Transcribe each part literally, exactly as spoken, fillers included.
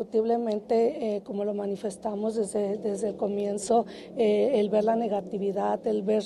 indiscutiblemente, eh, como lo manifestamos desde, desde el comienzo, eh, el ver la negatividad, el ver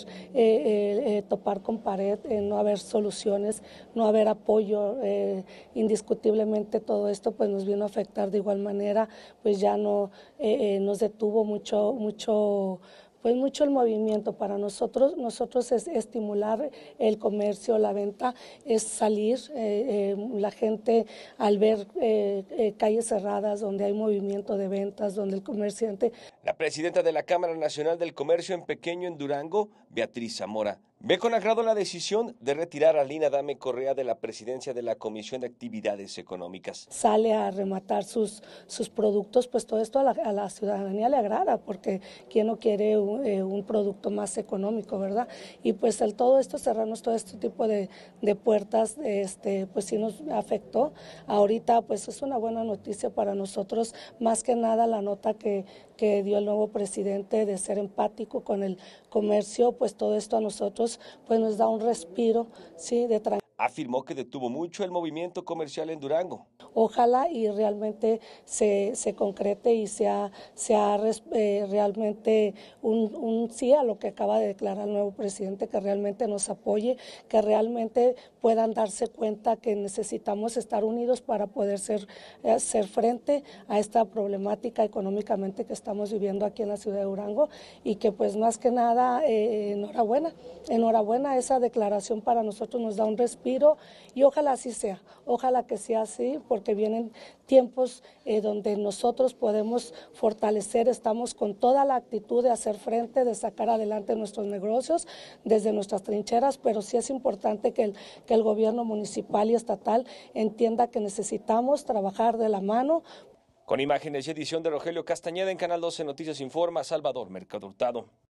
eh, eh, topar con pared, eh, no haber soluciones, no haber apoyo, eh, indiscutiblemente todo esto pues nos vino a afectar de igual manera, pues ya no eh, eh, nos detuvo mucho, mucho pues mucho el movimiento. Para nosotros, nosotros es estimular el comercio, la venta, es salir, eh, eh, la gente al ver eh, eh, calles cerradas donde hay movimiento de ventas, donde el comerciante... La presidenta de la Cámara Nacional del Comercio en Pequeño en Durango, Beatriz Zamora, ve con agrado la decisión de retirar a Lina Adame Correa de la presidencia de la Comisión de Actividades Económicas. Sale a rematar sus, sus productos, pues todo esto a la, a la ciudadanía le agrada, porque quién no quiere un, eh, un producto más económico, ¿verdad? Y pues el todo esto, cerrarnos todo este tipo de, de puertas, este, pues sí nos afectó. Ahorita pues es una buena noticia para nosotros, más que nada la nota que, que dio el nuevo presidente de ser empático con el comercio, pues todo esto a nosotros pues nos da un respiro, ¿sí? De tranquilidad. Afirmó que detuvo mucho el movimiento comercial en Durango. Ojalá y realmente se, se concrete y sea, sea eh, realmente un, un sí a lo que acaba de declarar el nuevo presidente, que realmente nos apoye, que realmente puedan darse cuenta que necesitamos estar unidos para poder ser, hacer frente a esta problemática económicamente que estamos viviendo aquí en la ciudad de Durango, y que pues más que nada eh, enhorabuena, enhorabuena, esa declaración para nosotros nos da un respiro. Y ojalá así sea, ojalá que sea así, porque vienen tiempos eh, donde nosotros podemos fortalecer, estamos con toda la actitud de hacer frente, de sacar adelante nuestros negocios desde nuestras trincheras, pero sí es importante que el, que el gobierno municipal y estatal entienda que necesitamos trabajar de la mano. Con imágenes y edición de Rogelio Castañeda, en Canal doce Noticias Informa, Salvador Mercado Hurtado.